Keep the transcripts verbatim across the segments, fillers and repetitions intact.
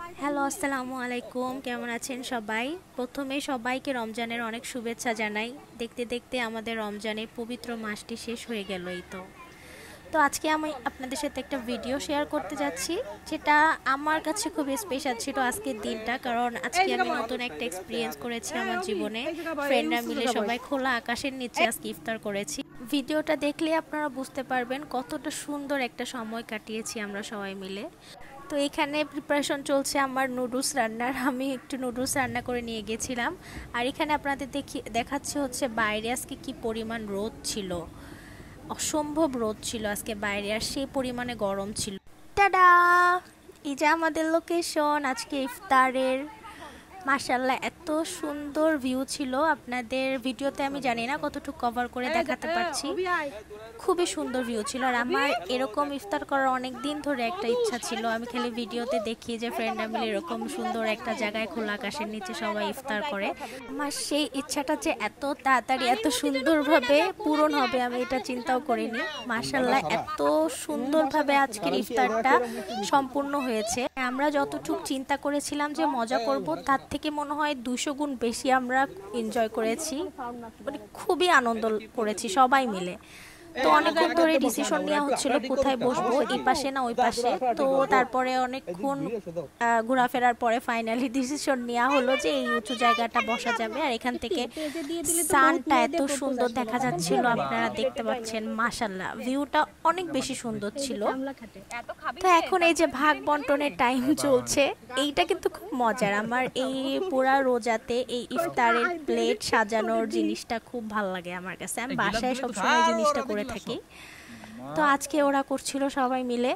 Hello, আসসালামু আলাইকুম। কেমন আছেন সবাই? প্রথমে সবাইকে রমজানের অনেক শুভেচ্ছা জানাই। দেখতে দেখতে আমাদের রমজানের পবিত্র মাসটি শেষ হয়ে গেল এই তো। তো আজকে আমি আপনাদের সাথে একটা ভিডিও শেয়ার করতে যাচ্ছি, যেটা আমার কাছে খুব স্পেশাল ছিল আজকের দিনটা। কারণ আজকে আমি নতুন একটা এক্সপিরিয়েন্স করেছি আমার জীবনে। ফ্রেন্ডরা মিলে সবাই খোলা আকাশের নিচে আজকে ইফতার করেছি। ভিডিওটা দেখলে আপনারা বুঝতে পারবেন কতটা সুন্দর একটা সময় কাটিয়েছি আমরা সবাই মিলে। তো এখানে প্রিপারেশন চলছে আমার নুডলস রান্নার। আমি একটু নুডলস রান্না করে নিয়ে গেছিলাম। আর এখানে আপনাদের দেখি দেখাচ্ছে হচ্ছে বাইরে আজকে কি পরিমাণ রোদ ছিল, অসম্ভব রোদ ছিল আজকে বাইরে, আর সেই পরিমাণে গরম ছিল। টাডা, এই যে আমাদের লোকেশন আজকে ইফতারের। মাশাআল্লাহ, এত সুন্দর ভিউ ছিল। আপনাদের ভিডিওতে আমি জানি না কতটুকু কভার করে দেখাতে পারছি। খুবই সুন্দর ভিউ ছিল। আর আমার এরকম ইফতার করার অনেক দিন ধরে একটা ইচ্ছা ছিল। আমি খালি ভিডিওতে দেখি যে ফ্রেন্ডরা মিলে এরকম সুন্দর একটা জায়গায় খোলা আকাশের নিচে সবাই ইফতার করে। আমার সেই ইচ্ছাটা যে এত তাড়াতাড়ি এত সুন্দরভাবে পূরণ হবে আমি এটা চিন্তাও করিনি। মাশাআল্লাহ, এত সুন্দরভাবে আজকের ইফতারটা সম্পূর্ণ হয়েছে। আমরা যতটুকু চিন্তা করেছিলাম যে মজা করব, তার থেকে মনে হয় দুশো গুণ বেশি আমরা এনজয় করেছি। মানে খুবই আনন্দ করেছি সবাই মিলে। তো অনেকক্ষণ ধরে ডিসিশন নেওয়া হচ্ছিল কোথায় বসবো, এই পাশে না ওই পাশে। তো তারপরে অনেকক্ষণ ঘোরাফেরার পরে ফাইনালি ডিসিশন নেওয়া হলো যে এই উঁচু জায়গাটা বসা যাবে। আর এখান থেকে সানটা এত সুন্দর দেখা যাচ্ছিল, আপনারা দেখতে পাচ্ছেন। মাশাআল্লাহ, ভিউটা অনেক বেশি সুন্দর ছিল। তো এখন এই যে ভাগ বন্টনের টাইম চলছে, এইটা কিন্তু খুব মজার। আমার এই পুরা রোজাতে এই ইফতারের প্লেট সাজানোর জিনিসটা খুব ভালো লাগে আমার কাছে। আমি বাসায় সবসময় জিনিসটা করে থাকি। তো আজকে ওরা করছিল সবাই মিলে।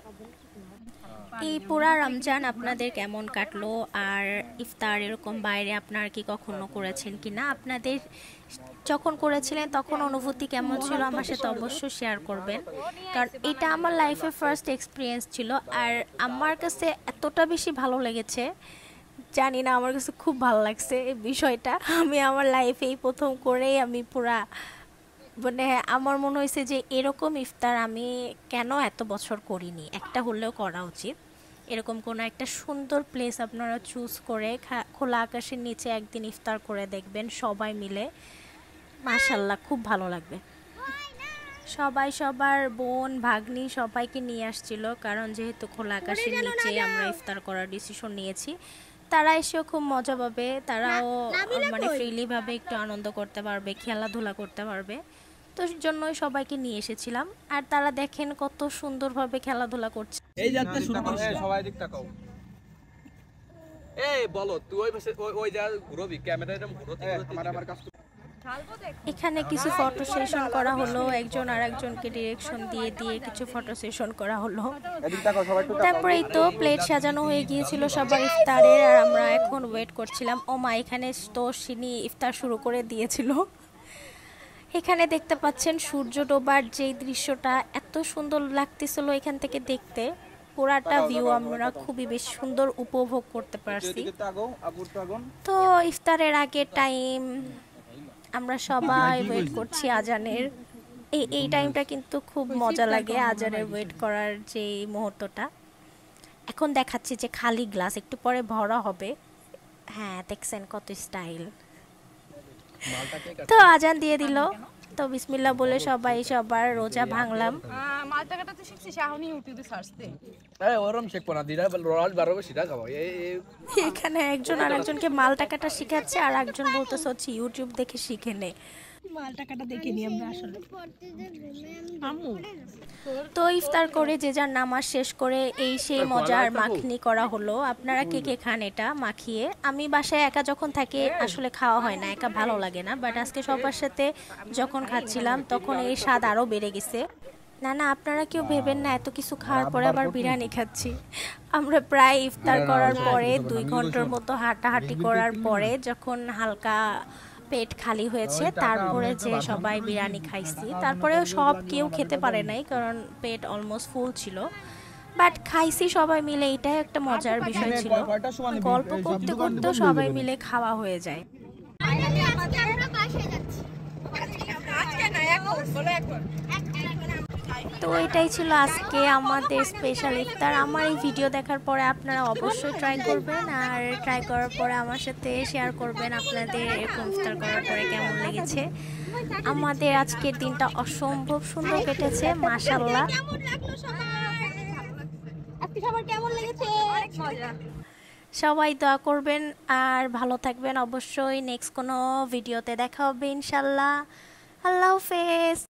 এই পুরা রমজান আপনাদের কেমন কাটলো, আর ইফতার এরকম বাইরে আপনারা কি কখনো করেছেন কিনা, আপনাদের যখন করেছিলেন তখন অনুভূতি কেমন ছিল আমার সাথে অবশ্যই শেয়ার করবেন। কারণ এটা আমার লাইফে ফার্স্ট এক্সপিরিয়েন্স ছিল। আর আমার কাছে এতটা বেশি ভালো লেগেছে, জানি না, আমার কাছে খুব ভালো লাগছে এই বিষয়টা। আমি আমার লাইফে এই প্রথম করেই আমি পুরা মানে আমার মনে হয়েছে যে এরকম ইফতার আমি কেন এত বছর করিনি, একটা হলেও করা উচিত। এরকম কোনো একটা সুন্দর প্লেস আপনারা চুজ করে খোলা আকাশের নিচে একদিন ইফতার করে দেখবেন সবাই মিলে। মাশাআল্লাহ, খুব ভালো লাগবে। সবাই সবার বোন ভাগ্নি সবাইকে নিয়ে আসছিল, কারণ যেহেতু খোলা আকাশের নিচে আমরা ইফতার করার ডিসিশন নিয়েছি। তারা এসেও খুব মজা পাবে, তারাও মানে ফ্রিলি ভাবে একটু আনন্দ করতে পারবে, খেলাধুলা করতে পারবে। তো জন্যই সবাইকে নিয়ে এসেছিলাম। আর তারা দেখেন কত সুন্দরভাবে খেলাধুলা করছে। এই যাত্রা শুরু করিস, সবাই দিক তাকাও। এই বলো তুই ওই পাশে ওই ওই যা ঘুরবি, ক্যামেরাটা ঘুরতে ঘুরতে আমার আমার কাজ। এখানে কিছু ফটো সেশন করা হলো, একজন আর একজনকে ডিরেকশন দিয়ে দিয়ে কিছু ফটো সেশন করা হলো। তারপরে এই তো প্লেট সাজানো হয়ে গিয়েছিল সবার ইফতারের, আর আমরা এখন ওয়েট করছিলাম। ও মা, এখানে তো সিনি ইফতার শুরু করে দিয়েছিল। এখানে দেখতে পাচ্ছেন সূর্য ডোবার যে দৃশ্যটা এত সুন্দর লাগতেছিল এখান থেকে দেখতে। পুরাটা ভিউ আমরা খুবই বেশ সুন্দর উপভোগ করতে পারছি। তো ইফতারের আগে টাইম আমরা সবাই ওয়েট করছি আজানের। এই এই টাইমটা কিন্তু খুব মজা লাগে, আজানের ওয়েট করার যে মুহূর্তটা। এখন দেখাচ্ছি যে খালি গ্লাস, একটু পরে ভরা হবে। হ্যাঁ, দেখছেন কত স্টাইল। তো আজান দিয়ে দিল, তো বিসমিল্লাহ বলে সবাই সবার রোজা ভাঙলাম। মালটা কাটা তো শিখছি, শাহনি ইউটিউবে সার্চ দে। এই ওরম শেখ পনা দিরা রোজ বারো সিধা খাও। এই এখানে একজন আরেকজনকে মালটা কাটা শিখাচ্ছে, আর একজন বলতেছে হচ্ছে ইউটিউব দেখে শিখে নে। মালটা কাটা দেখিনি আমরা আসলে। আম্মু তো ইফতার করে যে যার নামাজ শেষ করে এই সেই মজার মাখনি করা হলো। আপনারা কে কে খান এটা মাখিয়ে? আমি বাসায় একা যখন থাকি আসলে খাওয়া হয় না, একা ভালো লাগে না। বাট আজকে সবার সাথে যখন খাচ্ছিলাম তখন এই স্বাদ আরও বেড়ে গেছে। না না, আপনারা কেউ ভেবেন না এত কিছু খাওয়ার পরে আবার বিরিয়ানি খাচ্ছি। আমরা প্রায় ইফতার করার পরে দুই ঘন্টার মতো হাঁটাহাঁটি করার পরে যখন হালকা পেট খালি হয়েছে, তারপরে যে সবাই বিরিয়ানি খাইছি। তারপরেও সব কেউ খেতে পারে নাই, কারণ পেট অলমোস্ট ফুল ছিল। বাট খাইছি সবাই মিলে, এটাই একটা মজার বিষয় ছিল। গল্প করতে করতে সবাই মিলে খাওয়া হয়ে যায়। তো এটাই ছিল আজকে আমাদের স্পেশাল ইফতার। আমার এই ভিডিও দেখার পরে আপনারা অবশ্যই ট্রাই করবেন, আর ট্রাই করার পরে আমার সাথে শেয়ার করবেন আপনাদের এরকম ইফতার করার পরে কেমন লেগেছে। আমাদের আজকের দিনটা অসম্ভব সুন্দর কেটেছে, মাশাআল্লাহ। সবাই দোয়া করবেন আর ভালো থাকবেন। অবশ্যই নেক্সট কোনো ভিডিওতে দেখা হবে ইনশাল্লাহ। আল্লাহ হাফেজ।